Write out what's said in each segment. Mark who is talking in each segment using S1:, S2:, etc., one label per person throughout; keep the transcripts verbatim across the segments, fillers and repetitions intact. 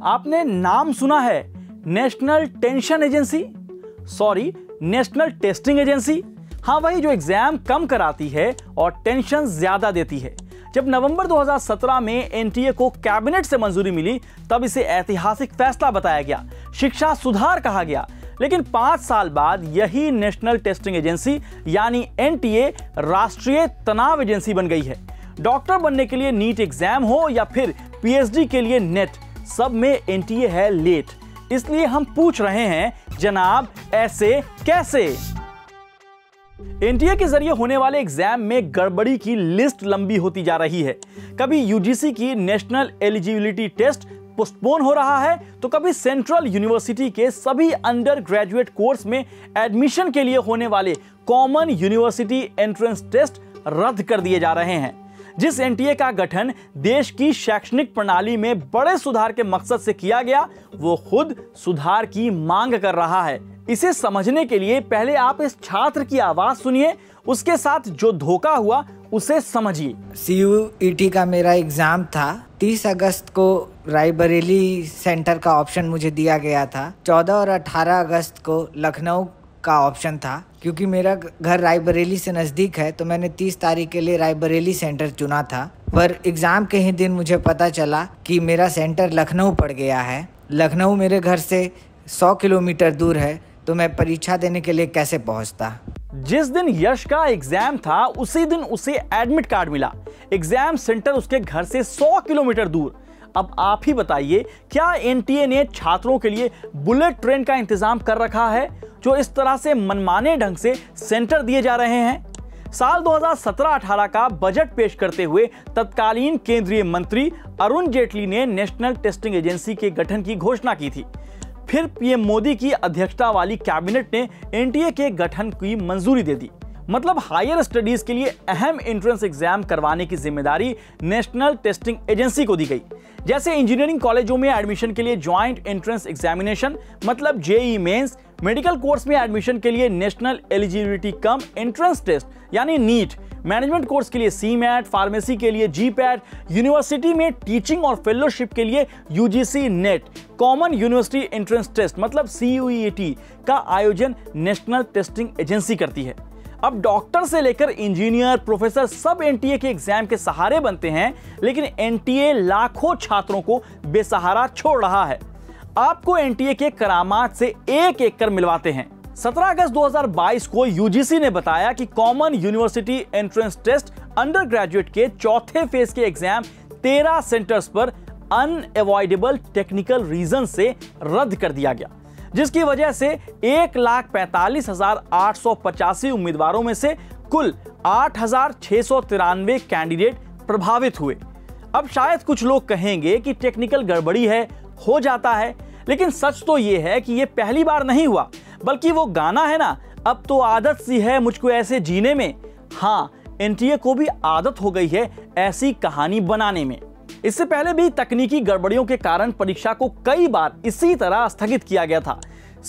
S1: आपने नाम सुना है national tension agency, sorry national testing agency. हाँ, वही जो एग्जाम कम कराती है और टेंशन ज्यादा देती है। जब नवंबर दो हज़ार सत्रह में एनटीए को कैबिनेट से मंजूरी मिली तब इसे ऐतिहासिक फैसला बताया गया, शिक्षा सुधार कहा गया। लेकिन पांच साल बाद यही नेशनल टेस्टिंग एजेंसी यानी एनटीए राष्ट्रीय तनाव एजेंसी बन गई है। डॉक्टर बनने के लिए नीट एग्जाम हो या फिर पीएचडी के लिए नेट, सब में एनटीए है लेट। इसलिए हम पूछ रहे हैं जनाब, ऐसे कैसे? एनटीए के जरिए होने वाले एग्जाम में गड़बड़ी की लिस्ट लंबी होती जा रही है। कभी यूजीसी की नेशनल एलिजिबिलिटी टेस्ट पोस्टपोन हो रहा है, तो कभी सेंट्रल यूनिवर्सिटी के सभी अंडर ग्रेजुएट कोर्स में एडमिशन के लिए होने वाले कॉमन यूनिवर्सिटी एंट्रेंस टेस्ट रद्द कर दिए जा रहे हैं। जिस एनटीए का गठन देश की शैक्षणिक प्रणाली में बड़े सुधार के मकसद से किया गया, वो खुद सुधार की मांग कर रहा है। इसे समझने के लिए पहले आप इस छात्र की आवाज सुनिए, उसके साथ जो धोखा हुआ उसे समझिए।
S2: सीयूईटी का मेरा एग्जाम था। तीस अगस्त को रायबरेली सेंटर का ऑप्शन मुझे दिया गया था। चौदह और अठारह अगस्त को लखनऊ का ऑप्शन था। क्योंकि मेरा घर रायबरेली से नज़दीक है तो मैंने तीस तारीख के लिए रायबरेली सेंटर चुना था। पर एग्ज़ाम के ही दिन मुझे पता चला कि मेरा सेंटर लखनऊ पड़ गया है। लखनऊ मेरे घर से सौ किलोमीटर दूर है, तो मैं परीक्षा देने के लिए कैसे पहुंचता?
S1: जिस दिन यश का एग्जाम था उसी दिन उसे एडमिट कार्ड मिला। एग्जाम सेंटर उसके घर से सौ किलोमीटर दूर। अब आप ही बताइए, क्या एनटीए ने छात्रों के लिए बुलेट ट्रेन का इंतजाम कर रखा है जो इस तरह से मनमाने ढंग से सेंटर दिए जा रहे हैं? साल दो हज़ार सत्रह अठारह का बजट पेश करते हुए तत्कालीन केंद्रीय मंत्री अरुण जेटली ने नेशनल टेस्टिंग एजेंसी के गठन की घोषणा की थी। फिर पीएम मोदी की अध्यक्षता वाली कैबिनेट ने एनटीए के गठन की मंजूरी दे दी। मतलब हायर स्टडीज के लिए अहम एंट्रेंस एग्जाम करवाने की जिम्मेदारी नेशनल टेस्टिंग एजेंसी को दी गई। जैसे इंजीनियरिंग कॉलेजों में एडमिशन के लिए ज्वाइंट एंट्रेंस एग्जामिनेशन मतलब जेईई मेंस, मेडिकल कोर्स में एडमिशन के लिए national eligibility cum entrance test यानी नीट, मैनेजमेंट कोर्स के लिए सीमैट, फार्मेसी के लिए जीपैट, यूनिवर्सिटी में टीचिंग और फेलोशिप के लिए UGC NET, common university entrance test मतलब सीयूईटी का आयोजन नेशनल टेस्टिंग एजेंसी करती है। अब डॉक्टर से लेकर इंजीनियर, प्रोफेसर सब एनटीए के एग्जाम के सहारे बनते हैं, लेकिन एनटीए लाखों छात्रों को बेसहारा छोड़ रहा है। आपको एनटीए के करामात से एक एक कर मिलवाते हैं। सत्रह अगस्त दो हज़ार बाईस को यूजीसी ने बताया कि common university entrance test undergraduate के चौथे फेज के एग्जाम तेरह सेंटर्स पर अनअवॉइडेबल टेक्निकल रीजन से रद्द कर दिया गया, जिसकी वजह से एक लाख पैंतालीस हजार आठ सौ पचासी उम्मीदवारों में से कुल आठ हजार छह सौ तिरानवे कैंडिडेट प्रभावित हुए। अब शायद कुछ लोग कहेंगे कि टेक्निकल गड़बड़ी है, हो जाता है, लेकिन सच तो यह है कि यह पहली बार नहीं हुआ, बल्कि वो गाना है ना, अब तो आदत सी है मुझको ऐसे जीने में। हाँ, एनटीए को भी आदत हो गई है ऐसी कहानी बनाने में। इससे पहले भी तकनीकी गड़बड़ियों के कारण परीक्षा को कई बार इसी तरह स्थगित किया गया था।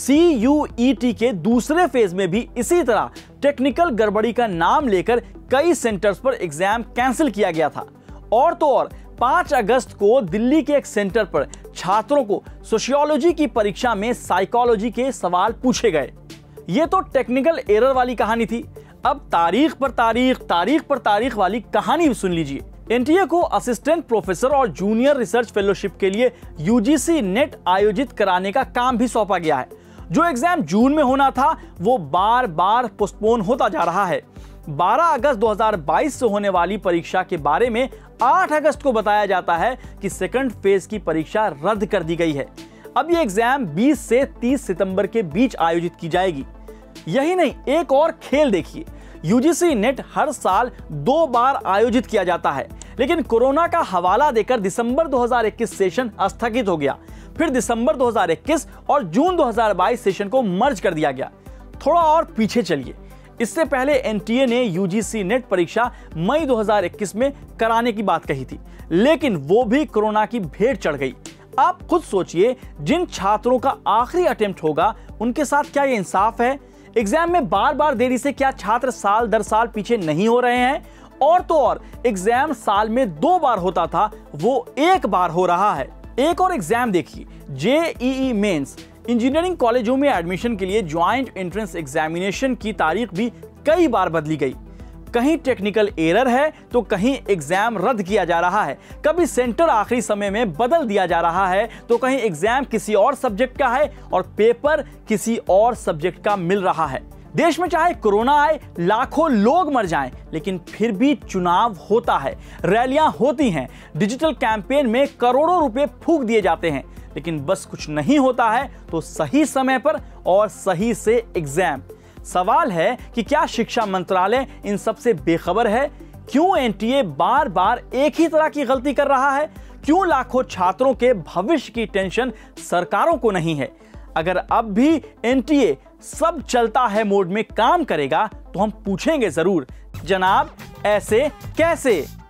S1: सीयूईटी के दूसरे फेज में भी इसी तरह टेक्निकल गड़बड़ी का नाम लेकर कई सेंटर्स पर एग्जाम कैंसिल किया गया था। और तो और पाँच अगस्त को दिल्ली के एक सेंटर पर छात्रों को सोशियोलॉजी की परीक्षा में साइकोलॉजी के सवाल पूछे गए। ये तो टेक्निकल एरर वाली कहानी थी। अब तारीख पर तारीख तारीख पर तारीख वाली कहानी सुन लीजिए। एनटीए को असिस्टेंट प्रोफेसर और जूनियर रिसर्च फेलोशिप के लिए यूजीसी नेट आयोजित कराने का काम भी सौंपा गया है। जो एग्जाम जून में होना था वो बार बार पोस्टपोन होता जा रहा है। बारह अगस्त दो हज़ार बाईस से होने वाली परीक्षा के बारे में आठ अगस्त को बताया जाता है कि सेकंड फेज की परीक्षा रद्द कर दी गई है। अब ये एग्जाम बीस से तीस सितंबर के बीच आयोजित की जाएगी। यही नहीं, एक और खेल देखिए। यूजीसी नेट हर साल दो बार आयोजित किया जाता है, लेकिन कोरोना का हवाला देकर दिसंबर दो हज़ार इक्कीस सेशन स्थगित हो गया। फिर दिसंबर दो हज़ार इक्कीस और जून दो हज़ार बाईस सेशन को मर्ज कर दिया गया। थोड़ा और पीछे चलिए। इससे पहले एनटीए ने यूजीसी नेट परीक्षा मई दो हज़ार इक्कीस में कराने की बात कही थी, लेकिन वो भी कोरोना की भेंट चढ़ गई। आप खुद सोचिए, जिन छात्रों का आखिरी अटेम्प्ट होगा उनके साथ क्या ये इंसाफ है? एग्जाम में बार बार देरी से क्या छात्र साल दर साल पीछे नहीं हो रहे हैं? और तो और एग्जाम साल में दो बार होता था, वो एक बार हो रहा है। एक और एग्जाम देखिए, जेईई मेंस। इंजीनियरिंग कॉलेजों में एडमिशन के लिए ज्वाइंट एंट्रेंस एग्जामिनेशन की तारीख भी कई बार बदली गई। कहीं टेक्निकल एरर है तो कहीं एग्जाम रद्द किया जा रहा है, कभी सेंटर आखिरी समय में बदल दिया जा रहा है तो कहीं एग्जाम किसी और सब्जेक्ट का है और पेपर किसी और सब्जेक्ट का मिल रहा है। देश में चाहे कोरोना आए, लाखों लोग मर जाएं, लेकिन फिर भी चुनाव होता है, रैलियां होती हैं, डिजिटल कैंपेन में करोड़ों रुपए फूंक दिए जाते हैं, लेकिन बस कुछ नहीं होता है तो सही समय पर और सही से एग्जाम। सवाल है कि क्या शिक्षा मंत्रालय इन सब से बेखबर है? क्यों एनटीए बार बार एक ही तरह की गलती कर रहा है? क्यों लाखों छात्रों के भविष्य की टेंशन सरकारों को नहीं है? अगर अब भी एनटीए सब चलता है मोड में काम करेगा तो हम पूछेंगे जरूर, जनाब ऐसे कैसे?